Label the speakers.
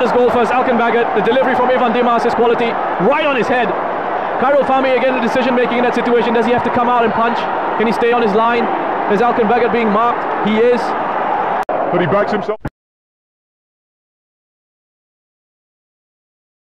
Speaker 1: this goal first. Alkenbaggett, the delivery from Evan Dimas is quality, right on his head. Khairul Fahmy again, the decision making in that situation. Does he have to come out and punch? Can he stay on his line? Is Alkenbaggett being marked? He is.
Speaker 2: But he backs himself.